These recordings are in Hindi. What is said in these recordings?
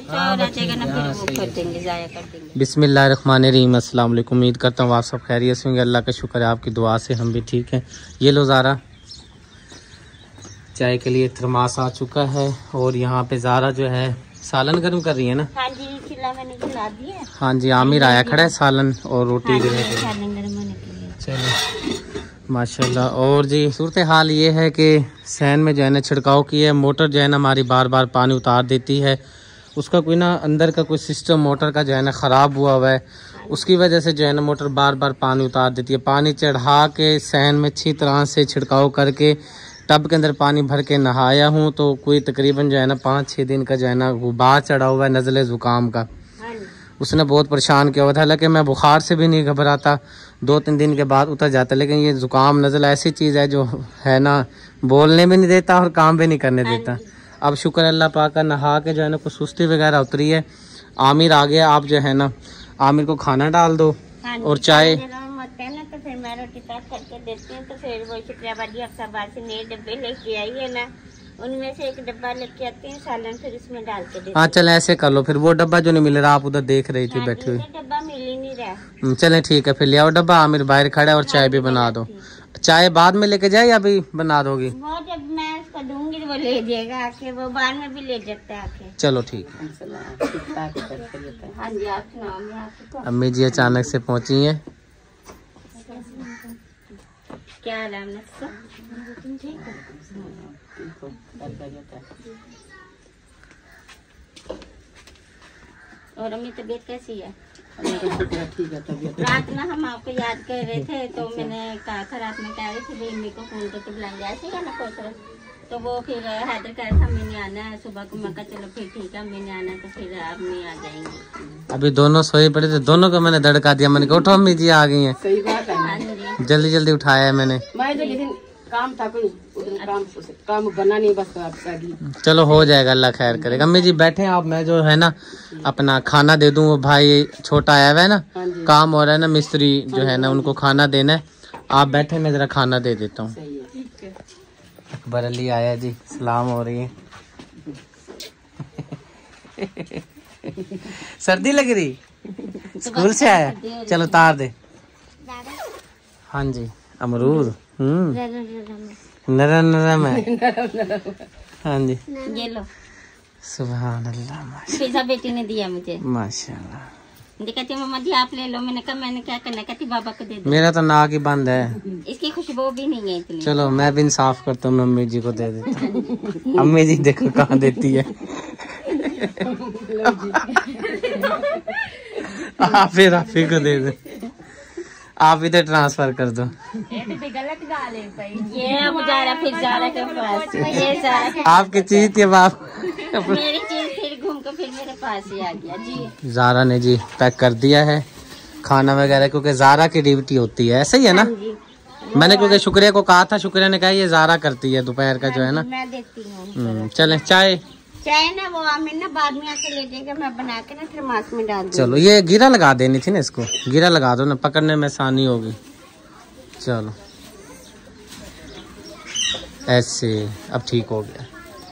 बिस्मिल्लाहिर्रहमानिर्रहीम। अस्सलाम वालेकुम। उम्मीद करता हूँ आप सब खैरियत से होंगे। अल्लाह का शुक्र है, आपकी दुआ से हम भी ठीक हैं। ये लो ज़ारा, चाय के लिए थर्मास आ चुका है और यहाँ पे ज़ारा जो है सालन गर्म कर रही है ना। हाँ जी, खिला मैंने खिला दिया। हाँ जी, आमिर आया खड़ा है सालन और रोटी चलो माशाल्लाह। और जी सूरत हाल ये है कि सैन में जो है ना छिड़काव की है, मोटर जो है ना हमारी बार बार पानी उतार देती है। उसका कोई ना अंदर का कोई सिस्टम मोटर का जो है ना ख़राब हुआ है, उसकी वजह से जो है ना मोटर बार बार पानी उतार देती है। पानी चढ़ा के सैन में अच्छी तरह से छिड़काव करके टब के अंदर पानी भर के नहाया हूँ, तो कोई तकरीबन जो है ना 5-6 दिन का जो है ना गुबार चढ़ा हुआ है नज़ले ज़ुकाम का। उसने बहुत परेशान किया हुआ था। हालांकि मैं बुखार से भी नहीं घबराता, 2-3 दिन के बाद उतर जाता, लेकिन ये ज़ुकाम नज़ला ऐसी चीज़ है जो है ना बोलने भी नहीं देता और काम भी नहीं करने देता। अब शुक्र अल्लाह पाक का, नहा के जो है ना कुछ सुस्ती वगैरह उतरी है। आमिर आ गया, आप जो है ना आमिर को खाना डाल दो और चाय। तो फिर मैं रोटी पैक करके देती हूँ, तो फिर वो शुक्रियाबादी अफसाबाद से नए डब्बे लेके आई है ना, उनमें से एक डब्बा लेके आती हूँ सालन, फिर उसमें डाल के देती। हाँ चले ऐसे कर लो, फिर वो डब्बा जो नहीं मिल रहा, आप उधर देख रही थी बैठी हुई, डब्बा मिल ही नहीं रहा। चले ठीक है, फिर ले आओ डब्बा। आमिर बाहर खड़ा है और चाय भी बना दो। चाय बाद में लेके जाए या अभी बना दोगी? वो जब मैं उसको दूंगी वो ले जाएगा आके, वो बाद में भी ले जाता है आके। चलो ठीक है। हाँ जी, आप सुनाओ। अम्मी जी अचानक से पहुंची हैं। क्या हाल है? ठीक है। और अम्मी तबीयत कैसी है? ठीक है तबीयत। रात में हम आपको याद कर रहे थे, तो मैंने कहा था, रात में कह रही थी भाई अम्मी को फोन करके बुलाएंगे, ऐसे है ना कोसर। तो वो फिर हैदर कह रहा था मैंने आना है सुबह को। मैं कहा चलो फिर ठीक है, मैंने आना है, तो फिर आप नहीं आ जाएंगे। अभी दोनों सोए पड़े थे, दोनों को मैंने दड़का दिया। मैंने कहा उठो अम्मी जी आ गई हैं। सही बात है, जल्दी जल्दी उठाया है मैंने। काम था कोई काम बना नहीं, बस चलो हो जाएगा, अल्लाह खैर करेगा। अम्मी जी बैठे आप, मैं जो है ना अपना खाना दे दूं। वो भाई छोटा आया हुआ है ना, काम हो रहा है ना, मिस्त्री जो है ना उनको खाना देना है। आप बैठे, मैं जरा खाना दे देता हूँ। अकबर अली आया जी, सलाम हो रही है। सर्दी लग रही, स्कूल से आया, चलो तार दे। हाँ जी, अमरूद नरम नरम है। हाँ जी, ये लो। सुभान अल्लाह, माशाल्लाह। बेटी ने दिया मुझे, माशाल्लाह। कहती मम्मा जी आप ले लो। मैंने कहा मैंने क्या करना, कहती बाबा को दे दो। मेरा तो नाक ही बंद है, इसकी खुशबू भी नहीं है इतनी। चलो मैं भी इंसाफ करता हूँ, अम्मी जी को दे देता हूँ। अम्मी जी देखो कहाँ देती है। आप फिर आप ही को दे दो, आप इधर ट्रांसफर कर दो। गलत गाल है ये मुझारा, फिर ज़ारा के पास ये ज़ारा आपकी चीज थी, बाप मेरी चीज फिर घूम के फिर मेरे पास ही आ गया जी। ज़ारा ने जी पैक कर दिया है खाना वगैरह, क्योंकि ज़ारा की ड्यूटी होती है, ऐसा ही है ना। मैंने क्योंकि शुक्रिया को कहा था, शुक्रिया ने कहा ये ज़ारा करती है दोपहर का जो है ना, मैं देती हूँ। चले चाय ना वो आमिर ना बाद में आके ले जाएगा, मैं बना के ना थर्मास में डाल दूँगी। चलो ये गिरा लगा देनी थी ना, इसको गिरा लगा दो ना, पकड़ने में आसानी होगी। चलो ऐसे अब ठीक हो गया।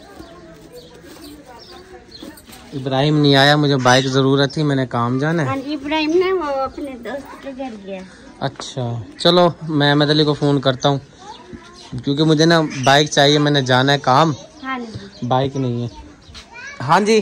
इब्राहिम नहीं आया, मुझे बाइक जरूरत थी, मैंने काम जाना है। हाँ जी, इब्राहिम ना वो अपने दोस्त के घर गया। अच्छा चलो मैं अहमद अली को फोन करता हूँ, क्योंकि मुझे ना बाइक चाहिए, मैंने जाना है काम। हाँ जी, बाइक नहीं है। हाँ जी,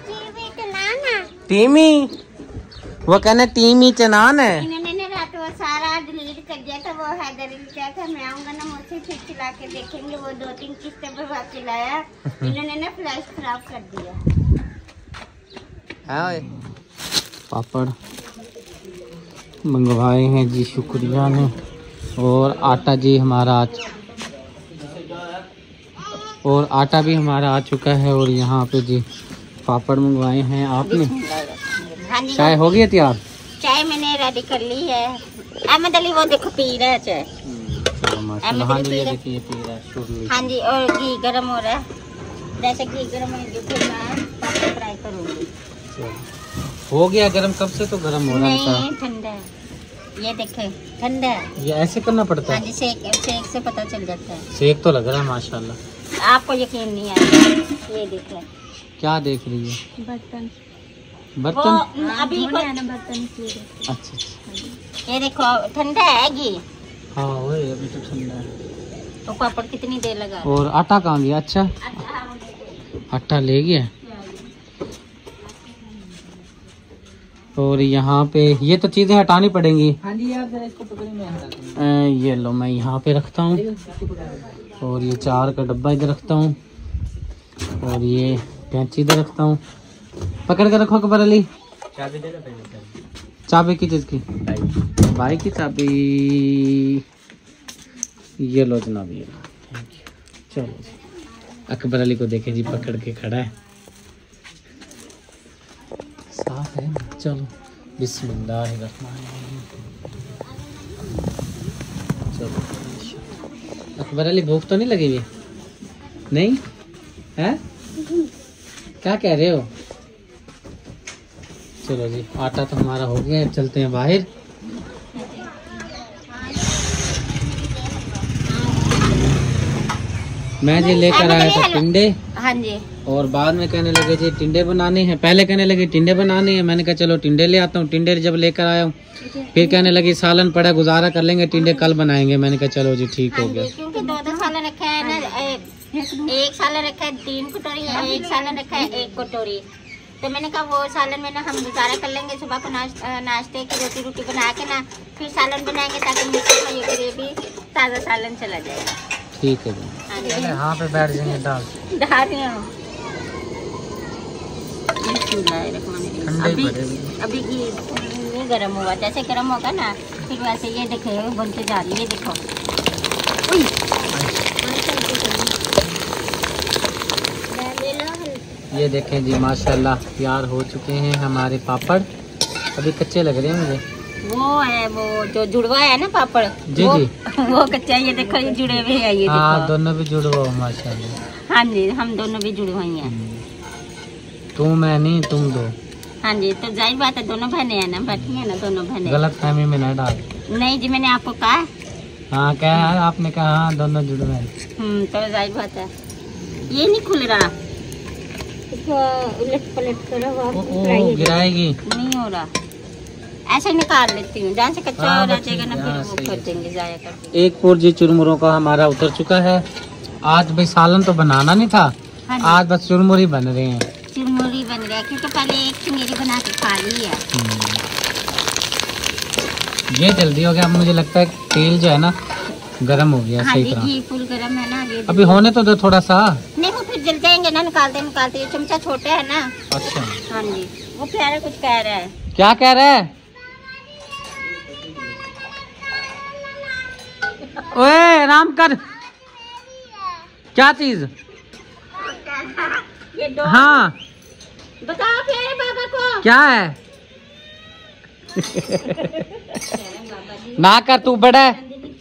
टीमी वो कहने टीमी चनान है। इन्होंने रात वो सारा डिलीट कर दिया था, वो हैदर क्या था, मैं आऊंगा ना मुझसे फिर चला के देखेंगे। वो 2-3 किस्तें पर बात लाया, इन्होंने ना फ्लैश खराब कर दिया। हाँ पापड़ मंगवाए हैं जी शुक्रिया ने, और आटा जी हमारा और आटा भी हमारा आ चुका है। और यहाँ पे जी पापड़ मंगवाए हैं आपने। चाय हो गई तैयार? चाय मैंने रेडी कर ली है। अहमद अली वो देखो पी रहा है चाय। हाँ जी, और घी गरम हो रहा है, जैसे घी गरम होगी फिर मैं पापड़ फ्राई करूँगी। हो गया गरम कब से? तो गरम हो रहा है। नहीं ठंडा है, ये देखे ठंडा है। ये ऐसे करना पड़ता है? हाँ जी, सेक से पता चल जाता है। सेक तो लग रहा है माशाल्लाह। आपको यकीन नहीं आएगा, ये देखें क्या देख रही है? बर्तन। बर्तन अभी बर्तन। अच्छा, ये देखो ठंडा है ये। हाँ वही अभी तो ठंडा है। तो पापड़ कितनी देर लगा? और आटा कहाँ गया? अच्छा आटा ले गया। और यहाँ पे ये तो चीजें हटानी पड़ेंगी। हाँ जी, आप जरा इसको पकड़िए, मैं हटा दूँ। ये लो, मैं यहाँ पे रखता हूँ। और ये 4 का डब्बा इधर रखता हूँ। और ये कैंची इधर रखता हूँ। पकड़ कर रखो अकबर अली। चाबी दे दो। चाबी की चीज की? बाइक की चाबी। ये लो जनाब, ये लो। Thank you. चलो अकबर अली को देखे जी, पकड़ के खड़ा है। साफ है। चलो बिस्मिल्लाहिर्रहमानिर्रहीम। चलो अकबर अली, भूख तो नहीं लगी हुई? नहीं है? क्या कह रहे हो? चलो जी, आटा तो हमारा हो गया है, चलते हैं बाहर। मैं जी लेकर आया था टिंडे। हाँ जी। और बाद में कहने लगे जी टिंडे बनाने हैं। पहले कहने लगे टिंडे बनाने हैं, मैंने कहा चलो टिंडे ले आता हूँ। टिंडे जब लेकर आया हूँ, फिर कहने लगी सालन पड़ा, गुजारा कर लेंगे, टिंडे कल बनाएंगे। मैंने कहा चलो जी ठीक हो गया। क्योंकि 2 सालन रखा है ना, 1 सालन रखा है 3 कटोरी, 1 सालन रखा है 1 कटोरी। तो मैंने कहा वो सालन में ना हम गुजारा कर लेंगे। सुबह को नाश्ते की रोटी बना के ना फिर सालन बनाएंगे, ताकि मिर्ची का ग्रेवी ताज़ा सालन चला जाएगा। ठीक है जी, यहाँ पे बैठ जाएंगे। दाल अभी ये गर्म हुआ, जैसे गर्म होगा ना फिर वैसे ये देखे बनते जा रही है। देखो ये देखें जी, माशाल्लाह तैयार हो चुके हैं हमारे पापड़। अभी कच्चे लग रहे हैं मुझे। वो है वो जो जुड़वा है ना पापड़, जी वो, जी वो कच्चा। ये देखो ये जुड़े हुए हैं, ये देखो। दोनों भी जुड़वा हो माशाल्लाह। हाँ जी, हम दोनों भी जुड़े हुए हैं। तू मैं नहीं, तुम दो। हाँ जी, तो जाहिर बात है दोनों बहने हैं ना, बैठी है ना दोनों बहने। गलत फहमी में न डाल। नहीं जी, मैंने आपको कहा। हाँ क्या है, आपने कहा हाँ दोनों जुड़वे हैं। तो जाहिर बात है ये नहीं खुल रहा। उलट पलट करो, गिराएगी। नहीं हो रहा, ऐसे निकाल लेती हूँ। जहाँ से कच्चा रह जाएगा ना फिर वो कर देंगे, जाया कर। एक पुर्जी चुरमुरों का हमारा उतर चुका है। आज भाई सालन तो बनाना नहीं था। हाँ, आज बस चुरमुरी बन रहे हैं। चुरमुरी बन रहा है क्योंकि पहले एक चिंगेरी बना के खा ली है। ये जल्दी हो गया। अब मुझे लगता है तेल जो है ना गरम हो गया। हाँ सही जी, तरह घी फुल गरम है ना। अभी होने तो दो थोड़ा सा। नहीं वो फिर जल जाएंगे ना, निकालते ये चमचा छोटे है ना। अच्छा हाँ जी, वो प्यारा कुछ कह रहा है। क्या कह रहा है? ओए आराम कर। क्या चीज? ये दो। हाँ बताओ प्यारे बाबा को क्या है? ना कर, तू बड़ा है,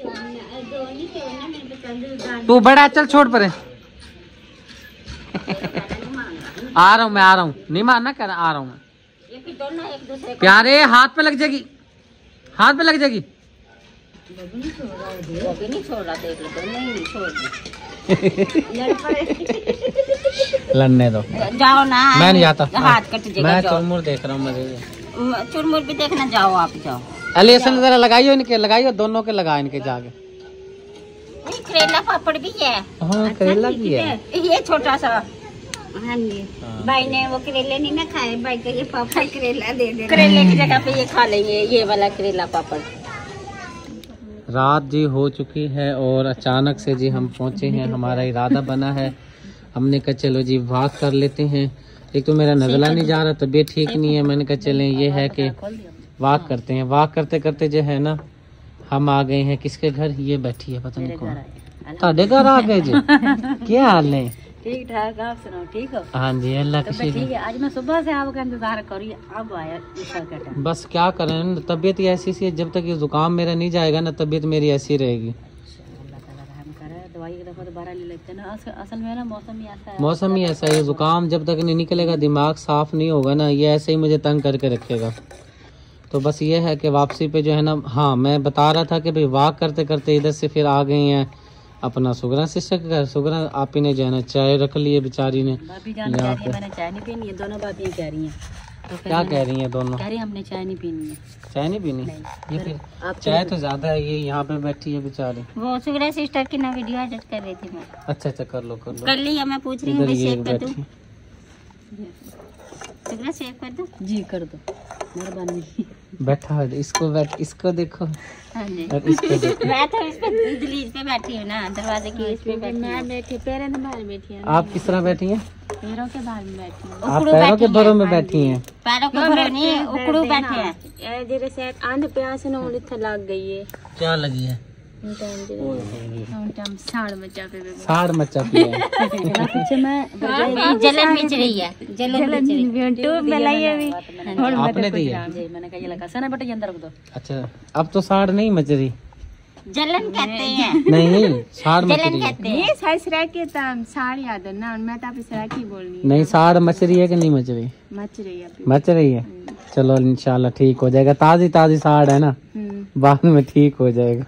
तू बड़ा है, चल छोड़ परे। आ रहा हूँ मैं, आ रहा हूँ। नहीं मारना, कर आ रहा हूँ मैं। ये फिर दोनों एक दूसरे को प्यारे हाथ पे लग जाएगी, हाथ पे लग जाएगी। वो भी नहीं छोड़ रहा, देख लो दोनों ही नहीं छोड़ लड़ने दो, जाओ ना। मैं नहीं जाता, हाथ कट जाएगा। मैं चुरमुर देख रहा हूँ मजे से। चुरमुर भी देखना, जाओ आप जाओ। एलिएशन जरा लगाइयो इनके, लगाइयो दोनों के, लगा इनके जाके। करेला पापड़ भी है। हाँ करेला भी है। ये छोटा सा। हाँ जी, भाई ने वो करेले नहीं ना खाए, भाई को ये पापड़ करेला दे दे। करेले की जगह पे ये खा लेंगे, ये वाला करेला पापड़। रात जी हो चुकी है और अचानक से जी हम पहुंचे हैं। हमारा इरादा बना है, हमने कहा चलो जी वॉक कर लेते हैं। एक तो मेरा नजला नहीं जा रहा, तबीयत ठीक नहीं है। मैंने कहा चलें, ये है कि वॉक करते हैं। वॉक करते करते जो है ना हम आ गए हैं किसके घर, ये बैठी है पता नहीं कौन। ताड़े घर आ गए जी। क्या हाल है? ठीक ठाक, आप सुनाओ ठीक हो? हाँ जी अल्लाह तो ठीक है। आज मैं सुबह से आपका इंतजार करी, अब आया बस क्या करें, तबीयत ही ऐसी सी है। जब तक ये जुकाम मेरा नहीं जाएगा ना, तबीयत मेरी ऐसी रहेगी। असल में ना मौसम ही ऐसा है। जुकाम जब तक नहीं निकलेगा, दिमाग साफ नहीं होगा ना, ये ऐसे ही मुझे तंग करके रखेगा। तो बस ये है कि वापसी पे जो है ना, हाँ मैं बता रहा था कि भाई वॉक करते करते इधर से फिर आ गए हैं अपना सुगरा सिस्टर का सुगरा आपी ने जो है ना चाय रख ली है बेचारी ने। भाभी जान कह रही है मैंने चाय नहीं पीनी है, दोनों भाभी कह रही हैं। तो क्या कह रही हैं दोनों? कह रही हमने चाय नहीं पीनी है। चाय नहीं पीनी? ये फिर चाय तो ज्यादा है, ये यहाँ पे बैठी है बेचारी। वो सुगरा सिस्टर की ना वीडियो एडिट कर रही थी मैं। अच्छा कर लो कर ली है, मैं पूछ रही हूँ सेव कर दूँ? सुगरा सेव कर दूँ? जी कर दो मेहरबानी। बैठा है इसको देखो। हाँ जी। और इसको देखो। मैं तो इस पे दहलीज पे बैठी हूँ ना, दरवाजे की इस पे बैठी। मैं बैठी पैरों के बाहर बैठी हूँ। आप किस तरह बैठी हैं? पैरों के बाहर में बैठी हूँ। आप पैरों के भरों में बैठी हैं? पैरों के भरों नहीं, उकड़ू बैठे हैं। जैसे आंध प्यास न इतना लग गई है। क्या लगी है? साड़ मचा पे साड़ मचा पे है। जलन मिच रही है, जलन आपने दी है? मैंने कहा ये लगा सना बेटा ये अंदर रख दो। अच्छा अब तो साड़ नहीं मच रही। जलन कहते हैं। नहीं साड़ मच जलन रही है। कहते हैं। साड़ याद है ना, मैं तो आप सराकी बोलनी नहीं साड़ मच रही है कि नहीं मच रही? मच रही है अभी। मच रही है। चलो इंशाल्लाह ठीक हो जाएगा। ताजी साड़ है ना, बाद में ठीक हो जाएगा।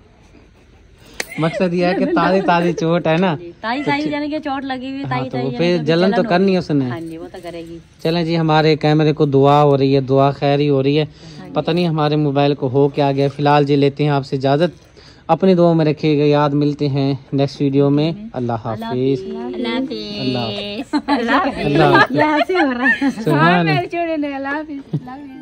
मकसद ये है कि ताजी चोट है ना, ताजी जाने की चोट लगी हुई। हाँ, तो फिर जलन तो करनी है उसने। हाँ जी वो तो करेगी। चलें जी, हमारे कैमरे को दुआ हो रही है, दुआ खैरी हो रही है। पता नहीं हमारे मोबाइल को हो क्या गया। फिलहाल जी लेते हैं आपसे इजाजत, अपनी दुआ में रखिएगा याद। मिलते हैं नेक्स्ट वीडियो में। अल्लाह हाफिज। अल्लाह हाफिज। अल्लाह हाफिज।